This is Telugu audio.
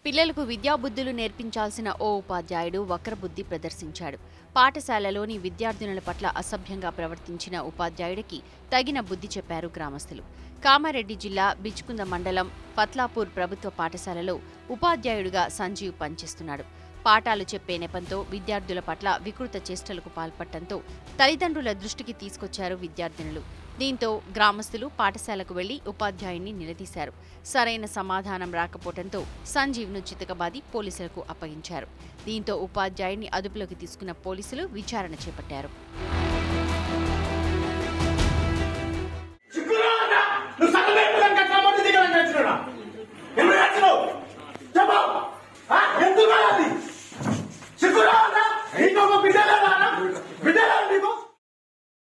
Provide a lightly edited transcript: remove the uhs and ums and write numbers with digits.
పిల్లలకు విద్యాబుద్ధులు నేర్పించాల్సిన ఓ ఉపాధ్యాయుడు వక్రబుద్ధి ప్రదర్శించాడు. పాఠశాలలోని విద్యార్థినుల పట్ల అసభ్యంగా ప్రవర్తించిన ఉపాధ్యాయుడికి తగిన బుద్ధి చెప్పారు గ్రామస్తులు. కామారెడ్డి జిల్లా బిచ్కుంద మండలం ఫత్లాపూర్ ప్రభుత్వ పాఠశాలలో ఉపాధ్యాయుడిగా సంజీవ్ పనిచేస్తున్నాడు. పాఠాలు చెప్పే నెపంతో విద్యార్థుల పట్ల వికృత చేష్టలకు పాల్పడటంతో తల్లిదండ్రుల దృష్టికి తీసుకొచ్చారు విద్యార్థినులు. దీంతో గ్రామస్తులు పాఠశాలకు వెళ్లి ఉపాధ్యాయుడిని నిలదీశారు. సరైన సమాధానం రాకపోవడంతో సంజీవ్ను చితకబాది పోలీసులకు అప్పగించారు. దీంతో ఉపాధ్యాయుడిని అదుపులోకి తీసుకున్న పోలీసులు విచారణ చేపట్టారు.